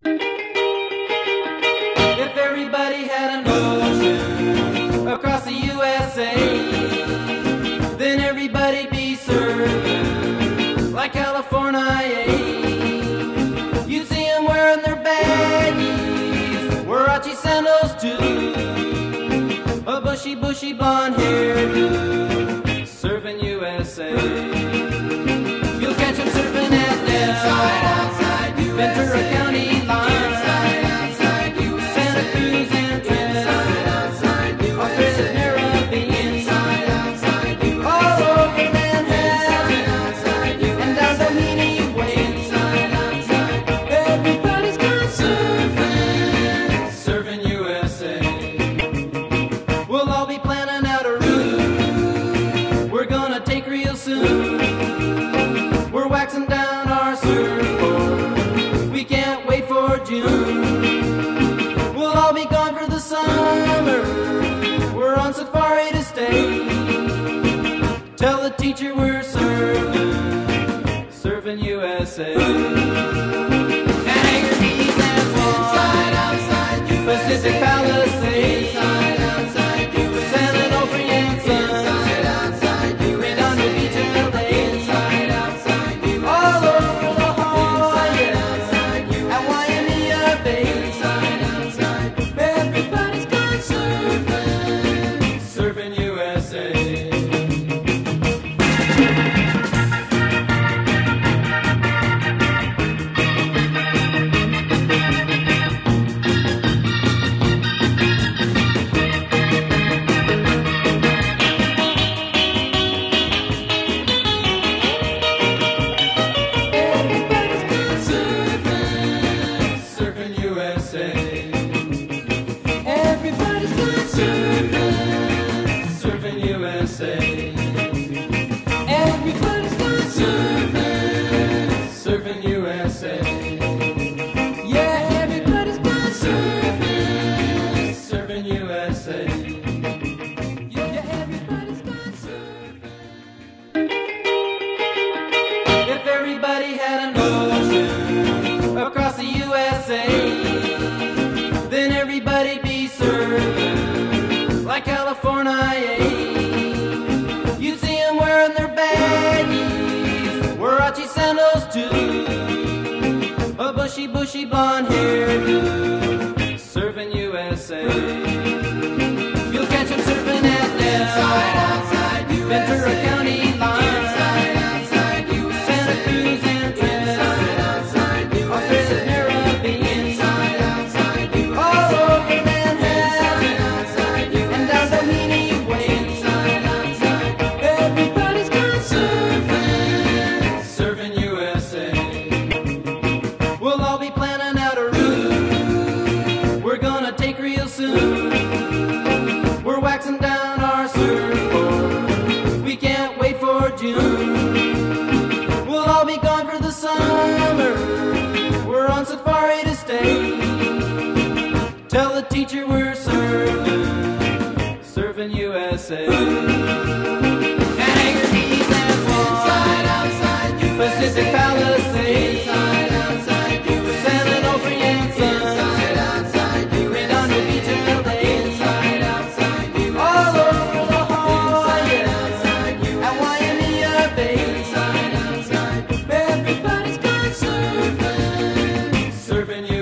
If everybody had an ocean across the USA, then everybody'd be served like California. You'd see them wearing their baggies, Warachi sandals too, a bushy blonde hairdo, serving USA. You'll catch them surfing at Del, Ventura County line, Santa Cruz and Trent, Australia's Caribbean, all over Manhattan, and down Doheny Way. Everybody's gone surfing, serving USA. We'll all be planning out a route we're gonna take real soon. We're waxing down our surfboard, we can't wait for June. We'll all be gone for the summer, we're on safari to stay. Tell the teacher we're serving USA. And Anchor Keys and Swan, Pacific Palisades, San Onofre and Sons, Redondo Beach and LA, all over La Jolla and Waimea Bay. Everybody's gone surfing, serving USA. Everybody's gone surfing, serving USA. Everybody's gone surfing, serving USA. Yeah, everybody's gone surfing, serving USA. Yeah, everybody's gone surfing. If everybody had an ocean across the USA, then everybody'd be served like California. You'd see them wearing their baggies, Warachi sandals too, a bushy blonde hairdo, serving USA. You'll catch them surfing at Del, Ventura County line, Santa Cruz and Trent, Australia's Caribbean, all over Manhattan, and down Doheny Way. Everybody's gone surfing, serving USA. We'll all be planning out a route we're gonna take real soon. We're waxing down our surfboard, we can't wait for June. We'll all be gone for the summer, we're on safari to stay. Tell the teacher we're serving USA. And Anchor Keys and Swan, Pacific Palisades, San Onofre and Sons, Redondo Beach and LA, all over La Jolla and Waimea Bay. Everybody's gone surfing, serving USA.